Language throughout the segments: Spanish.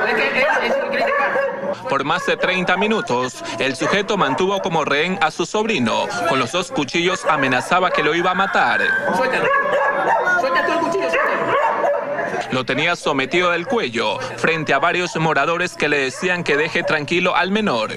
Por más de 30 minutos, el sujeto mantuvo como rehén a su sobrino. Con los 2 cuchillos amenazaba que lo iba a matar. Suéltalo. Suéltate el cuchillo, suéltalo. Lo tenía sometido del cuello, frente a varios moradores que le decían que deje tranquilo al menor.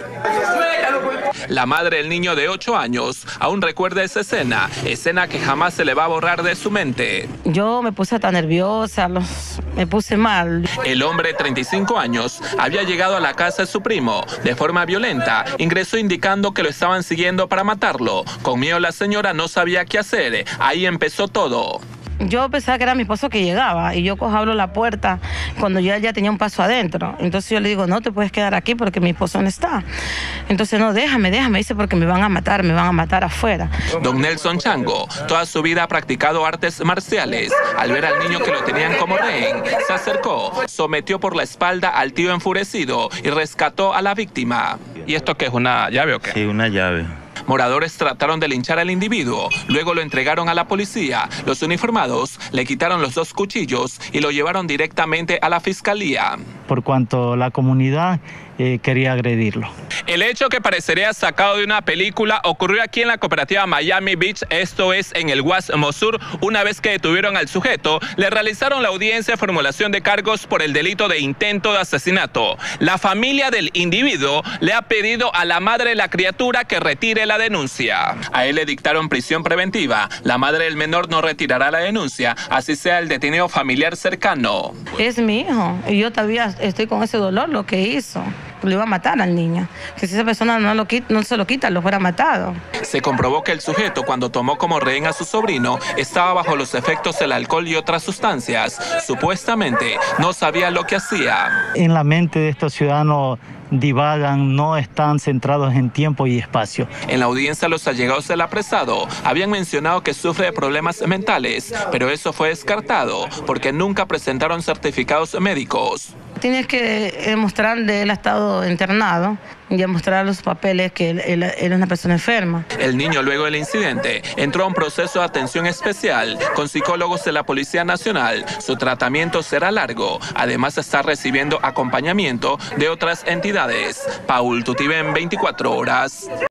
La madre del niño de 8 años aún recuerda esa escena que jamás se le va a borrar de su mente. Yo me puse tan nerviosa, me puse mal. El hombre de 35 años había llegado a la casa de su primo de forma violenta. Ingresó indicando que lo estaban siguiendo para matarlo. Con miedo la señora no sabía qué hacer. Ahí empezó todo. Yo pensaba que era mi esposo que llegaba y yo abro la puerta cuando yo ya tenía un paso adentro. Entonces yo le digo, no te puedes quedar aquí porque mi esposo no está. Entonces, no, déjame, dice, porque me van a matar afuera. Don Nelson Chango, toda su vida ha practicado artes marciales. Al ver al niño que lo tenían como rehén, se acercó, sometió por la espalda al tío enfurecido y rescató a la víctima. ¿Y esto qué es, una llave o qué? Sí, una llave. Moradores trataron de linchar al individuo, luego lo entregaron a la policía. Los uniformados le quitaron los 2 cuchillos y lo llevaron directamente a la fiscalía. Por cuanto la comunidad quería agredirlo. El hecho, que parecería sacado de una película, ocurrió aquí en la cooperativa Miami Beach, esto es en el Guasmo Sur. Una vez que detuvieron al sujeto, le realizaron la audiencia de formulación de cargos por el delito de intento de asesinato. La familia del individuo le ha pedido a la madre de la criatura que retire la denuncia. A él le dictaron prisión preventiva. La madre del menor no retirará la denuncia, así sea el detenido familiar cercano. Es mi hijo y yo todavía estoy con ese dolor, lo que hizo. Lo iba a matar al niño. Que si esa persona no se lo quita, lo fuera matado. Se comprobó que el sujeto, cuando tomó como rehén a su sobrino, estaba bajo los efectos del alcohol y otras sustancias. Supuestamente no sabía lo que hacía. En la mente de estos ciudadanos divagan, no están centrados en tiempo y espacio. En la audiencia, los allegados del apresado habían mencionado que sufre de problemas mentales, pero eso fue descartado porque nunca presentaron certificados médicos. Tienes que demostrar que él ha estado internado y demostrar los papeles que él es una persona enferma. El niño, luego del incidente, entró a un proceso de atención especial con psicólogos de la Policía Nacional. Su tratamiento será largo. Además, está recibiendo acompañamiento de otras entidades. Paul Tutiven, 24 horas.